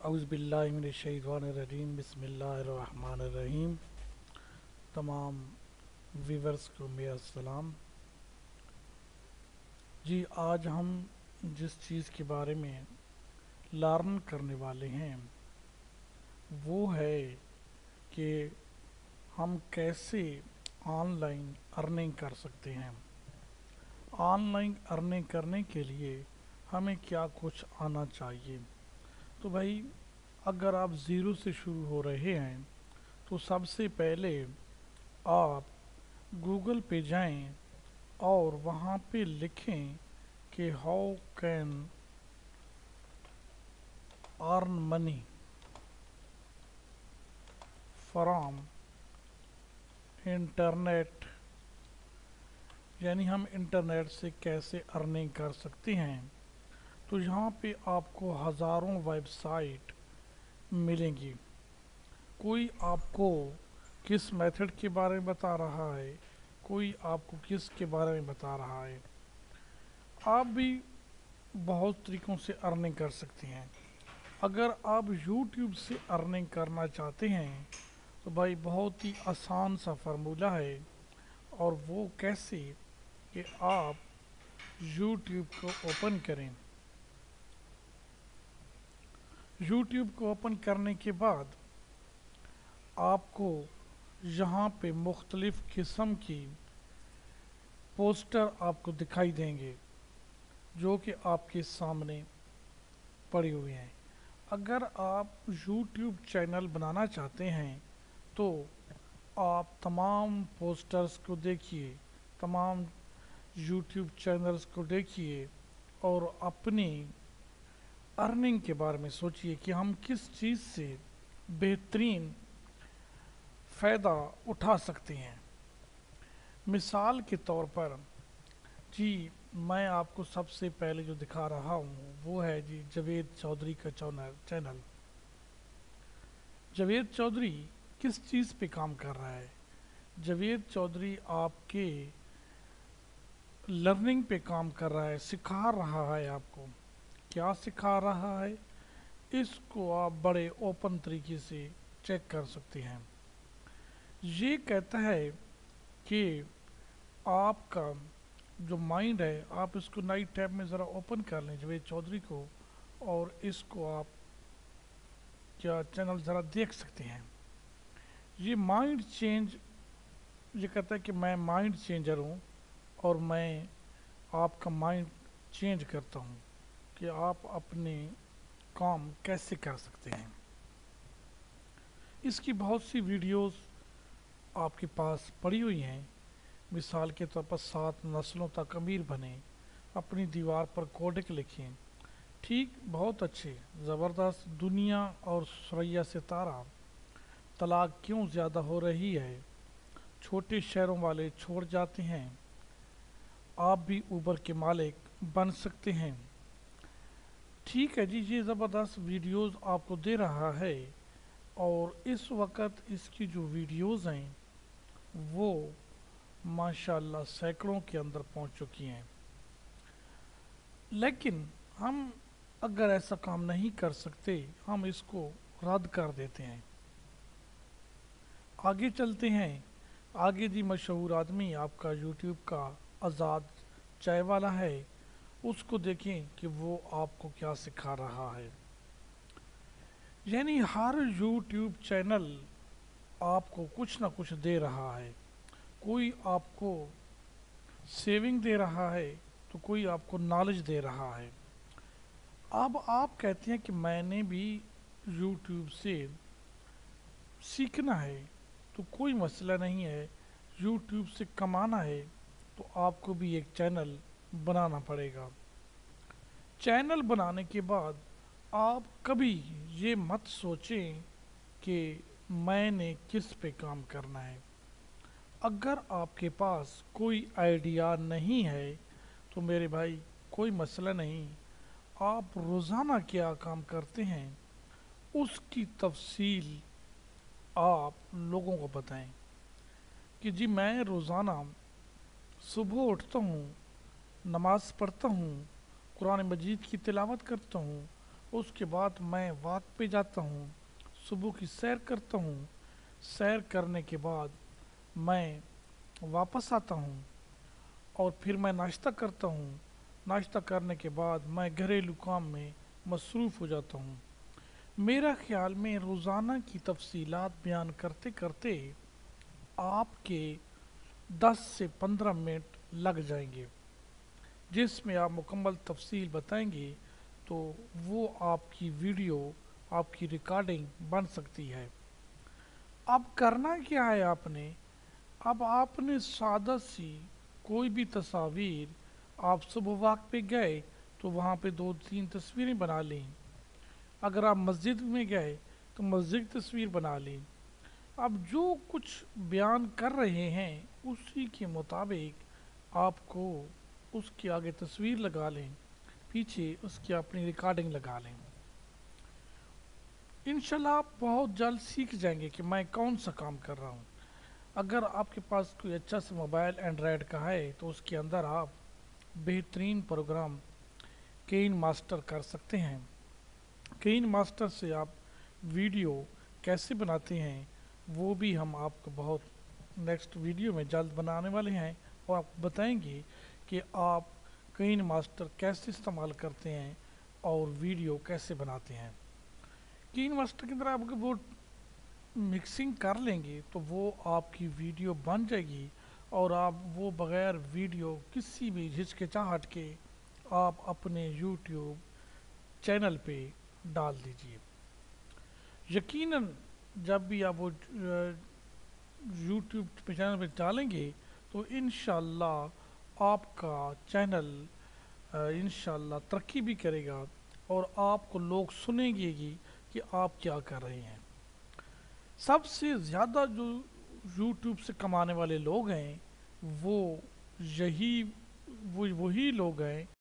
اعوذ باللہ من الشیطان الرجیم بسم اللہ الرحمن الرحیم۔ تمام ویورز کو میرا سلام جی۔ آج ہم جس چیز کے بارے میں لرن کرنے والے ہیں وہ ہے کہ ہم کیسے آن لائن ارننگ کر سکتے ہیں۔ آن لائن ارننگ کرنے کے لیے ہمیں کیا کچھ آنا چاہیے؟ تو بھائی اگر آپ زیرو سے شروع ہو رہے ہیں تو سب سے پہلے آپ گوگل پہ جائیں اور وہاں پہ لکھیں کہ how can earn money from internet, یعنی ہم انٹرنیٹ سے کیسے ارننگ کر سکتے ہیں۔ تو یہاں پہ آپ کو ہزاروں ویب سائٹ ملیں گی، کوئی آپ کو کس میتھڈ کے بارے میں بتا رہا ہے، کوئی آپ کو کس کے بارے میں بتا رہا ہے۔ آپ بھی بہت طریقوں سے ارننگ کر سکتے ہیں۔ اگر آپ یوٹیوب سے ارننگ کرنا چاہتے ہیں تو بھائی بہت ہی آسان سا فارمولہ ہے، اور وہ کیسے کہ آپ یوٹیوب کو اوپن کریں۔ یوٹیوب کو اوپن کرنے کے بعد آپ کو یہاں پہ مختلف قسم کی پوسٹر آپ کو دکھائی دیں گے جو کہ آپ کے سامنے پڑے ہوئے ہیں۔ اگر آپ یوٹیوب چینل بنانا چاہتے ہیں تو آپ تمام پوسٹرز کو دیکھیے، تمام یوٹیوب چینلز کو دیکھیے اور اپنی ارننگ کے بارے میں سوچئے کہ ہم کس چیز سے بہترین فائدہ اٹھا سکتے ہیں۔ مثال کے طور پر جی میں آپ کو سب سے پہلے جو دکھا رہا ہوں وہ ہے جی جاوید چودھری کا چینل۔ جاوید چودھری کس چیز پہ کام کر رہا ہے؟ جاوید چودھری آپ کے لرننگ پہ کام کر رہا ہے، سکھا رہا ہے آپ کو۔ کیا سکھا رہا ہے؟ اس کو آپ بڑے اوپن طریقے سے چیک کر سکتے ہیں۔ یہ کہتا ہے کہ آپ کا جو مائنڈ ہے، آپ اس کو نئی ٹیب میں ذرا اوپن کر لیں جاوید چودھری کو، اور اس کو آپ کیا چینل ذرا دیکھ سکتے ہیں۔ یہ مائنڈ چینج، یہ کہتا ہے کہ میں مائنڈ چینجر ہوں اور میں آپ کا مائنڈ چینج کرتا ہوں کہ آپ اپنے کام کیسے کر سکتے ہیں۔ اس کی بہت سی ویڈیوز آپ کے پاس پڑی ہوئی ہیں۔ مثال کے طور پر 7 نسلوں تک امیر بنے، اپنی دیوار پر کوڈک لکھیں۔ ٹھیک، بہت اچھے، زبردست۔ دنیا اور ثریا ستارہ، طلاق کیوں زیادہ ہو رہی ہے، چھوٹے شہروں والے چھوڑ جاتے ہیں، آپ بھی اوبر کے مالک بن سکتے ہیں۔ ٹھیک ہے جی، یہ زبردست ویڈیوز آپ کو دے رہا ہے، اور اس وقت اس کی جو ویڈیوز ہیں وہ ماشاءاللہ سینکڑوں کے اندر پہنچ چکی ہیں۔ لیکن ہم اگر ایسا کام نہیں کر سکتے، ہم اس کو رد کر دیتے ہیں۔ آگے چلتے ہیں۔ آگے جی مشہور آدمی آپ کا یوٹیوب کا آزاد چائے والا ہے، اس کو دیکھیں کہ وہ آپ کو کیا سکھا رہا ہے۔ یعنی ہر یوٹیوب چینل آپ کو کچھ نہ کچھ دے رہا ہے۔ کوئی آپ کو سیونگ دے رہا ہے تو کوئی آپ کو نالج دے رہا ہے۔ اب آپ کہتے ہیں کہ میں نے بھی یوٹیوب سے سیکھنا ہے، تو کوئی مسئلہ نہیں ہے۔ یوٹیوب سے کمانا ہے تو آپ کو بھی ایک چینل بنانا پڑے گا۔ چینل بنانے کے بعد آپ کبھی یہ مت سوچیں کہ میں نے کس پہ کام کرنا ہے۔ اگر آپ کے پاس کوئی آئیڈیا نہیں ہے تو میرے بھائی کوئی مسئلہ نہیں، آپ روزانہ کیا کام کرتے ہیں اس کی تفصیل آپ لوگوں کو بتائیں کہ جی میں روزانہ صبح اٹھتا ہوں، نماز پڑھتا ہوں، قرآن مجید کی تلاوت کرتا ہوں، اس کے بعد میں واک پہ جاتا ہوں، صبح کی سیر کرتا ہوں، سیر کرنے کے بعد میں واپس آتا ہوں اور پھر میں ناشتہ کرتا ہوں، ناشتہ کرنے کے بعد میں گھریلو کام میں مصروف ہو جاتا ہوں۔ میرا خیال میں روزانہ کی تفصیلات بیان کرتے کرتے آپ کے 10 سے 15 منٹ لگ جائیں گے، جس میں آپ مکمل تفصیل بتائیں گے تو وہ آپ کی ویڈیو، آپ کی ریکارڈنگ بن سکتی ہے۔ اب کرنا کیا ہے آپ نے؟ اب آپ نے سادہ سی کوئی بھی تصاویر، آپ صبح واک پہ گئے تو وہاں پہ 2 3 تصویریں بنا لیں، اگر آپ مسجد میں گئے تو مسجد کی تصویر بنا لیں۔ اب جو کچھ بیان کر رہے ہیں اسی کے مطابق آپ کو اس کے آگے تصویر لگا لیں، پیچھے اس کی اپنی ریکارڈنگ لگا لیں۔ انشاءاللہ آپ بہت جلد سیکھ جائیں گے کہ میں کون سا کام کر رہا ہوں۔ اگر آپ کے پاس کوئی اچھا سا موبائل اینڈرائڈ کا ہے تو اس کے اندر آپ بہترین پروگرام کین ماسٹر کر سکتے ہیں۔ کین ماسٹر سے آپ ویڈیو کیسے بناتے ہیں وہ بھی ہم آپ کو بہت نیکسٹ ویڈیو میں جلد بنانے والے ہیں، اور آپ کو بتائیں گے کہ آپ کین ماسٹر کیسے استعمال کرتے ہیں اور ویڈیو کیسے بناتے ہیں۔ کین ماسٹر کے اندر آپ کو وہ مکسنگ کر لیں گے تو وہ آپ کی ویڈیو بن جائے گی، اور آپ وہ بغیر ویڈیو کسی بھی ہچکچاہٹ کے آپ اپنے یوٹیوب چینل پہ ڈال دیجیے۔ یقیناً جب بھی آپ وہ یوٹیوب پہ چینل پہ ڈالیں گے تو انشاءاللہ آپ کا چینل انشاءاللہ ترقی بھی کرے گا، اور آپ کو لوگ سنیں گے گی کہ آپ کیا کر رہے ہیں۔ سب سے زیادہ جو یوٹیوب سے کمانے والے لوگ ہیں وہ یہی وہی لوگ ہیں